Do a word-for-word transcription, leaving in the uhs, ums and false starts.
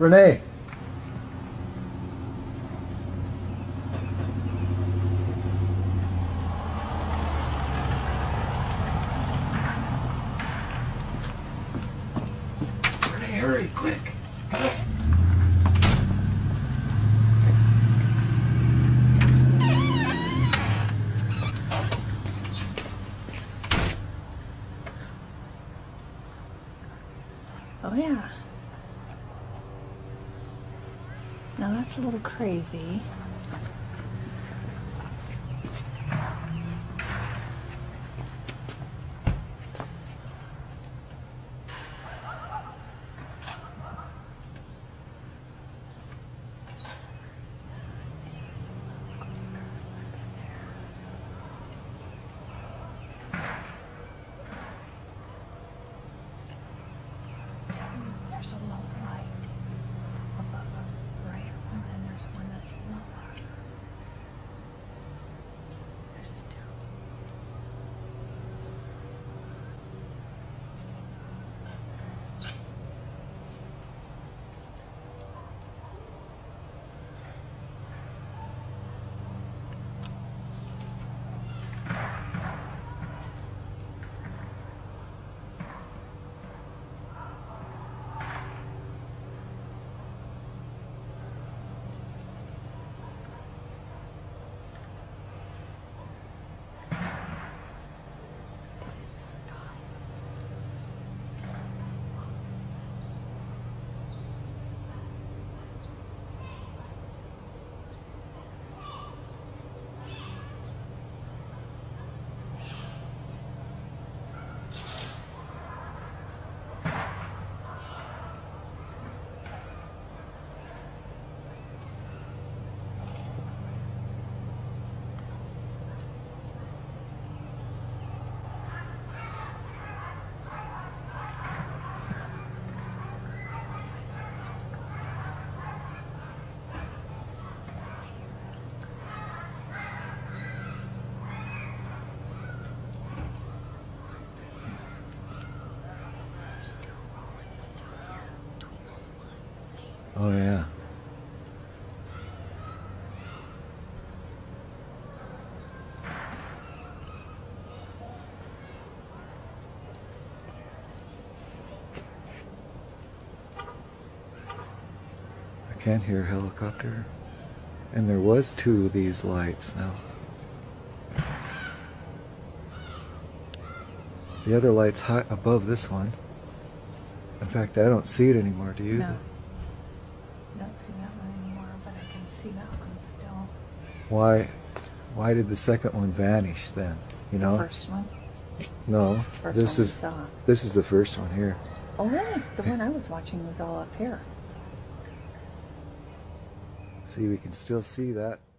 Renee. Renee, hurry, quick. Oh yeah. Now that's a little crazy. There's a low light above it, right? And then there's one that's lower. There's two. Oh yeah. I can't hear a helicopter. And there was two of these lights now. The other light's high above this one. In fact, I don't see it anymore, do you? No. I don't see that one anymore, but I can see that one still. Why why did the second one vanish then? You know? The first one? No. First this one is we saw. this is the first one here. Oh really? The one I was watching was all up here. See, we can still see that